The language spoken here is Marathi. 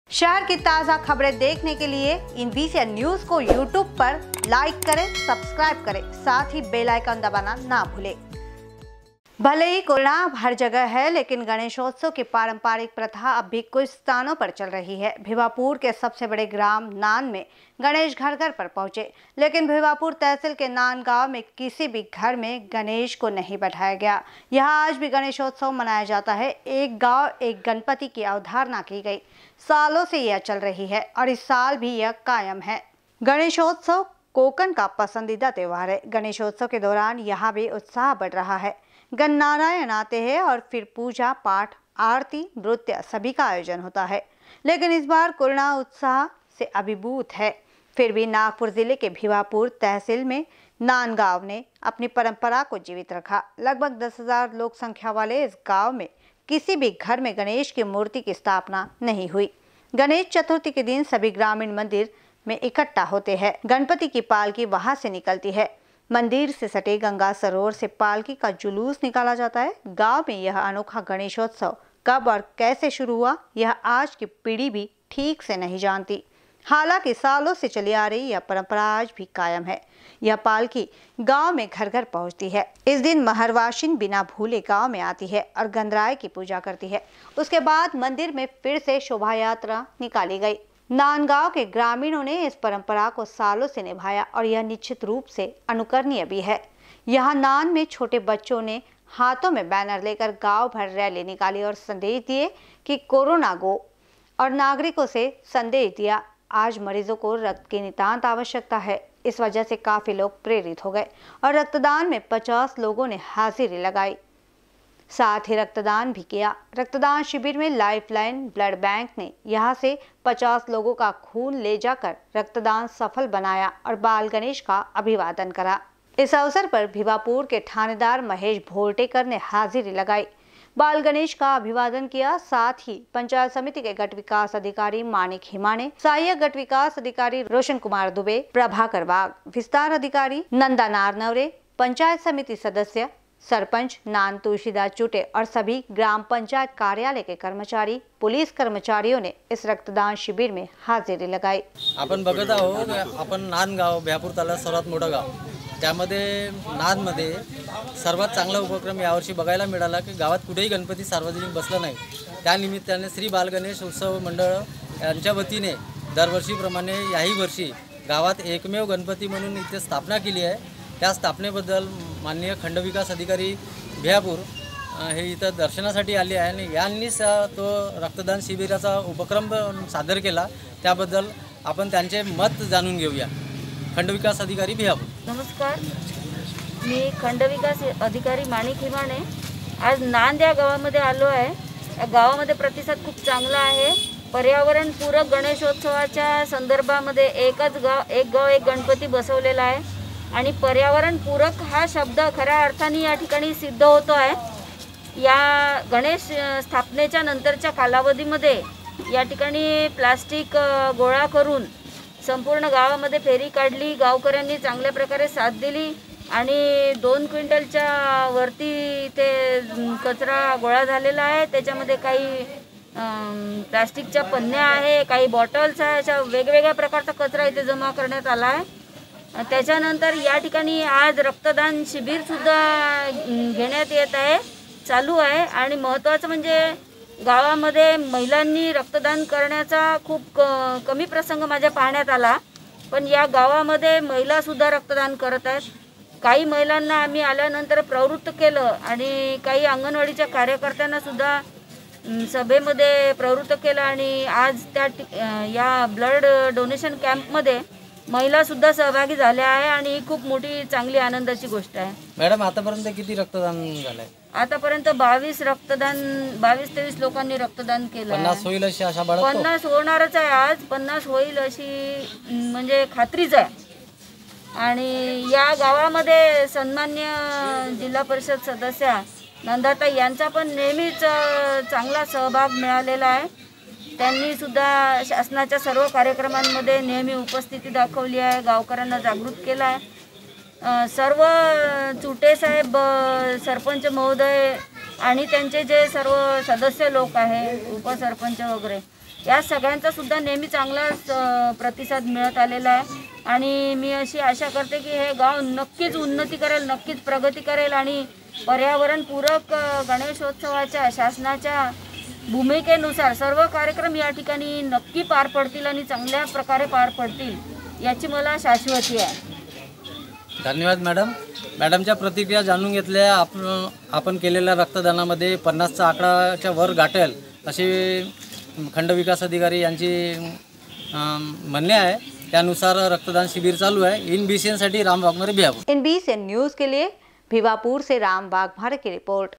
शहर की ताज़ा खबरें देखने के लिए इन VCN न्यूज को YouTube पर लाइक करें, सब्सक्राइब करें, साथ ही बेल आइकन दबाना ना भूलें। भले ही कोरोना हर जगह है, लेकिन गणेशोत्सव की पारंपरिक प्रथा अब भी कुछ स्थानों पर चल रही है। भिवापुर के सबसे बड़े ग्राम नान में गणेश घर घर पर पहुंचे, लेकिन भिवापुर तहसील के नान गांव में किसी भी घर में गणेश को नहीं बैठाया गया। यहां आज भी गणेशोत्सव मनाया जाता है। एक गांव एक गणपति की अवधारणा की गई। सालों से यह चल रही है और इस साल भी यह कायम है। गणेशोत्सव कोकण का पसंदीदा त्योहार है। गणेशोत्सव के दौरान यहाँ भी उत्साह बढ़ रहा है। गणनारायण आते हैं और फिर पूजा पाठ, आरती, नृत्य सभी का आयोजन होता है। लेकिन इस बार कोरोना उत्साह से अभिभूत है। फिर भी नागपुर जिले के भिवापुर तहसील में नान गांव ने अपनी परंपरा को जीवित रखा। लगभग 10,000 लोक संख्या वाले इस गांव में किसी भी घर में गणेश की मूर्ति की स्थापना नहीं हुई। गणेश चतुर्थी के दिन सभी ग्रामीण मंदिर में इकट्ठा होते हैं। गणपति की पालकी वहां से निकलती है। मंदिर से सटे गंगा सरोवर से पालकी का जुलूस निकाला जाता है। गांव में यह अनोखा गणेशोत्सव कब और कैसे शुरू हुआ, यह आज की पीढ़ी भी ठीक से नहीं जानती। हालांकि सालों से चली आ रही यह परंपरा आज भी कायम है। यह पालकी गांव में घर घर पहुंचती है। इस दिन महरवाशिन बिना भूले गांव में आती है और गणराय की पूजा करती है। उसके बाद मंदिर में फिर से शोभा यात्रा निकाली गई। नांदगांव के ग्रामीणों ने इस परंपरा को सालों से निभाया और यह निश्चित रूप से अनुकरणीय भी है। यहाँ नान में छोटे बच्चों ने हाथों में बैनर लेकर गांव भर रैली निकाली और संदेश दिए कि कोरोना गो, और नागरिकों से संदेश दिया आज मरीजों को रक्त की नितांत आवश्यकता है। इस वजह से काफी लोग प्रेरित हो गए और रक्तदान में 50 लोगों ने हाजिरी लगाई, साथ ही रक्तदान भी किया। रक्तदान शिविर में लाइफलाइन ब्लड बैंक ने यहां से 50 लोगों का खून ले जाकर रक्तदान सफल बनाया और बाल गणेश का अभिवादन करा। इस अवसर पर भिवापुर के थानेदार महेश भोरटेकर ने हाजिरी लगाई, बाल गणेश का अभिवादन किया। साथ ही पंचायत समिति के गट विकास अधिकारी मानिक हिमाने, सहायक गट विकास अधिकारी रोशन कुमार दुबे, प्रभाकर बाग, विस्तार अधिकारी नंदा नारनवरे, पंचायत समिति सदस्य, सरपंच नान तुलसीदास चुटे और सभी ग्राम पंचायत कार्यालय के कर्मचारी, पुलिस कर्मचारियों ने इस रक्तदान शिविर में हाजिरी लगाई। आपण बघत आहोत, आपण नांदगाव भिवापूर तालुक्यात सर्वात मोठं गाव, त्यामध्ये नांदमध्ये सर्वात चांगला उपक्रम यावर्षी बघायला मिळाला की गावात कुठेही गणपती सार्वजनिक बसला नाही। त्यानिमित्ताने श्री बाल गणेश उत्सव मंडळ यांच्या वतीने दरवर्षीप्रमाणे याही वर्षी गावात एकमेव गणपती म्हणून इथे स्थापना केली आहे। त्या स्थापनेबद्दल माननीय खंडविकास अधिकारी भिवापूर हे इथं दर्शनासाठी आले आहे आणि यांनीच तो रक्तदान शिबिराचा उपक्रम सादर केला। त्याबद्दल आपण त्यांचे मत जाणून घेऊया। खंडविकास अधिकारी भिवापूर। नमस्कार, मी खंडविकास अधिकारी मानिक हिमाने आज नांद या गावामध्ये आलो आहे। या गावामध्ये प्रतिसाद खूप चांगला आहे। पर्यावरण पूरक गणेशोत्सवाच्या संदर्भामध्ये एक गाव एक गणपती बसवलेला आहे आणि पर्यावरण पूरक हा शब्द खऱ्या अर्थाने या ठिकाणी सिद्ध होतो आहे। या गणेश स्थापनेच्या नंतरच्या कालावधीमध्ये या ठिकाणी प्लास्टिक गोळा करून संपूर्ण गावामध्ये फेरी काढली। गावकऱ्यांनी चांगल्या प्रकारे साथ दिली आणि 2 क्विंटलच्या वरती ते कचरा गोळा झालेला आहे। त्याच्यामध्ये काही प्लास्टिकच्या पन्न्या आहे, काही बॉटल्स आहे, अशा वेगवेगळ्या प्रकारचा कचरा इथे जमा करण्यात आला आहे। त्याच्यानंतर या ठिकाणी आज रक्तदान शिबिर सुद्धा घेण्यात येत आहे, चालू आहे। आणि महत्त्वाचं म्हणजे गावामध्ये महिलांनी रक्तदान करण्याचा खूप कमी प्रसंग माझ्या पाहण्यात आला, पण या गावामध्ये महिला सुद्धा रक्तदान करत आहेत। काही महिलांना आम्ही आल्यानंतर प्रवृत्त केलं आणि काही अंगणवाडीच्या कार्यकर्त्यांना सुद्धा सभेमध्ये प्रवृत्त केलं आणि आज या ब्लड डोनेशन कॅम्पमध्ये महिला सुद्धा सहभागी झाल्या आहे आणि ही खूप मोठी चांगली आनंदाची गोष्ट आहे। मॅडम, आतापर्यंत किती रक्तदान झालंय? आतापर्यंत 22-23 लोकांनी रक्तदान केलं आहे। 50 होईल अशी आशा बाळगतो? 50 होणारच आहे, आज 50 होईल अशी म्हणजे खात्रीच आहे। आणि या गावामध्ये सन्मान्य जिल्हा परिषद सदस्या नंदाताई यांचा पण नेहमीच चांगला सहभाग मिळालेला आहे। त्यांनी सुद्धा शासनाच्या सर्व कार्यक्रमांमध्ये नेहमी उपस्थिती दाखवली आहे, गावकऱ्यांना जागृत केलं आहे। सर्व चुटे साहेब, सरपंच महोदय आणि त्यांचे जे सर्व सदस्य लोक आहे, उपसरपंच वगैरे, या सगळ्यांचा सुद्धा नेहमी चांगलाच प्रतिसाद मिळत आलेला आहे आणि मी अशी आशा करते की हे गाव नक्कीच उन्नती करेल, नक्कीच प्रगती करेल आणि पर्यावरणपूरक गणेशोत्सवाच्या शासनाच्या भूमिकेनुसार सर्व कार्यक्रम या ठिकाणी नक्की पार पडतील आणि चांगल्या प्रकारे पार पडतील याची मला शाश्वती आहे. धन्यवाद मॅडम. मॅडमच्या प्रतिक्रिया जाणून घेतल्या. आपण केलेल्या रक्तदानामध्ये 50चा आकडाच्या वर गाठेल असे खंड विकास अधिकारी यांची म्हणणे आहे. त्यानुसार रक्तदान शिबिर चालू है. इन BCN साठी Ram Waghmare Bhiwapur. In BCN news के लिए भिवापुर से राम वाघमारे की रिपोर्ट.